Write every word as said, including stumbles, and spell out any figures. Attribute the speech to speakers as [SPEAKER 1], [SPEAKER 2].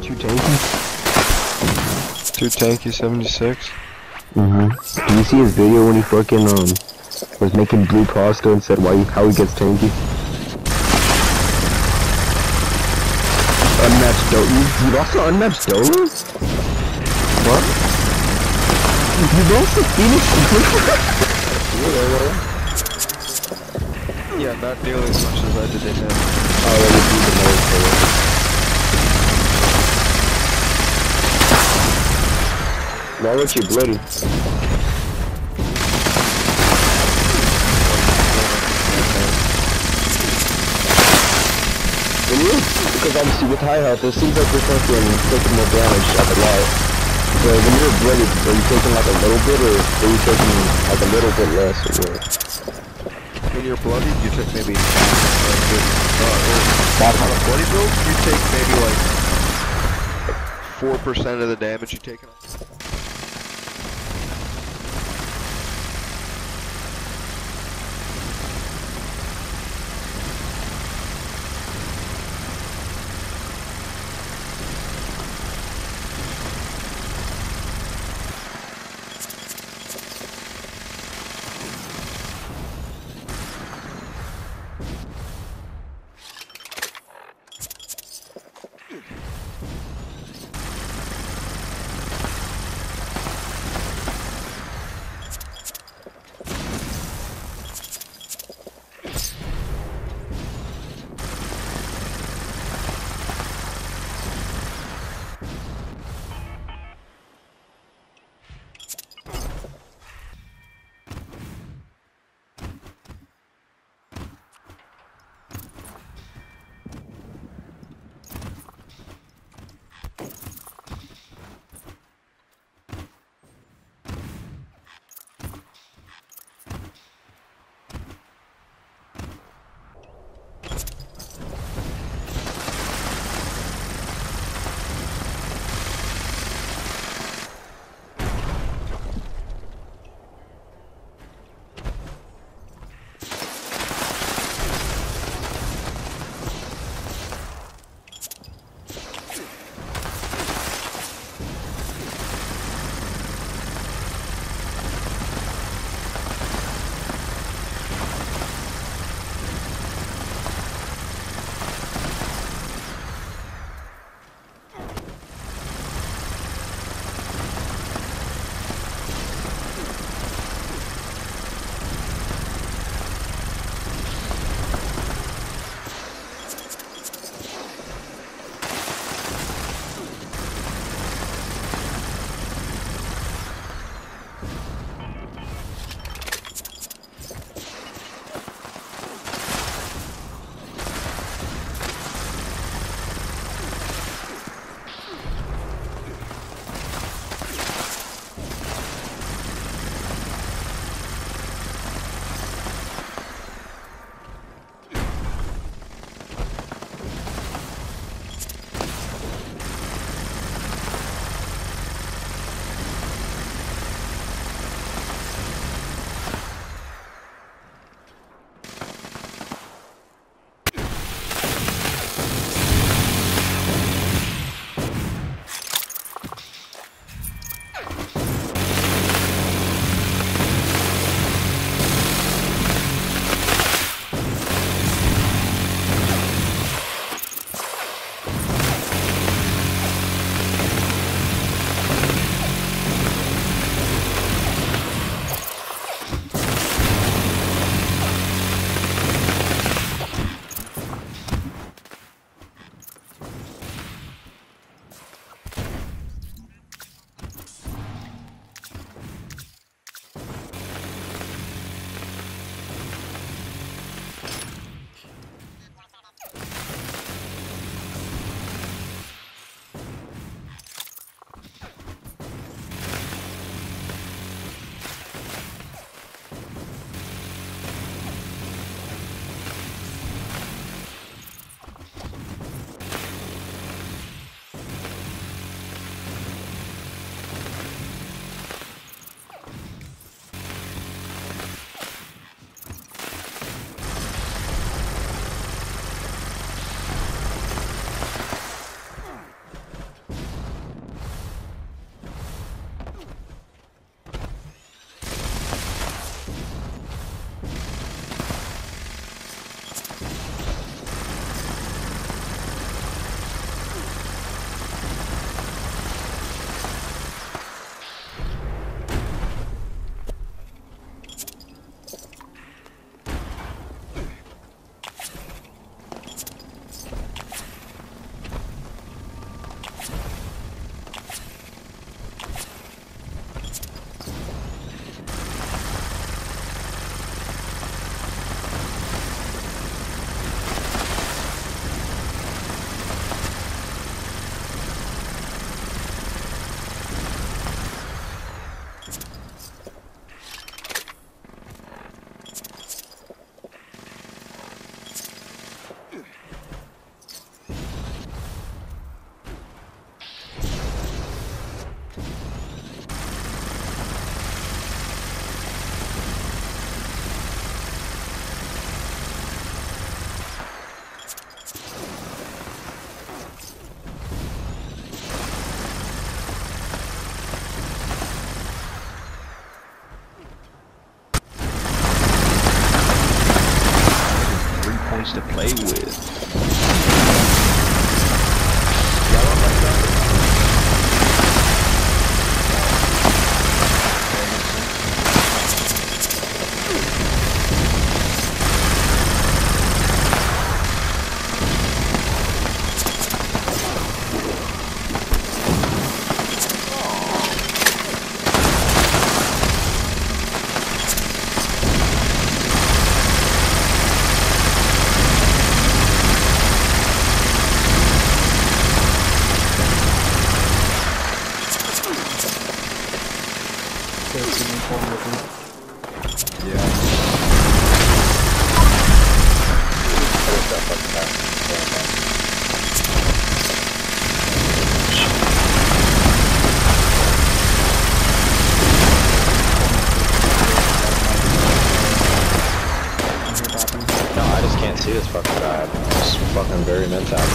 [SPEAKER 1] too tanky? Too tanky, seventy-six.
[SPEAKER 2] Mm-hmm. Did you see his video when he fucking, um, was making blue pasta and said why he, how he gets tanky? Unmatched Dota? You, you lost to unmatched Dota? What? You lost to Phoenix?
[SPEAKER 1] Yeah, not nearly as much as I did to him.
[SPEAKER 2] Oh, that would be the most player. Why weren't you bloody? When you, because obviously with high health, it seems like you're fucking taking more damage at the lot. So when you're bloody, are you taking like a little bit, or are you taking like a little bit less, or what?
[SPEAKER 1] When you're bloodied, you take maybe uh, or on a bloody build, you take maybe like four percent of the damage you take.
[SPEAKER 2] mentality.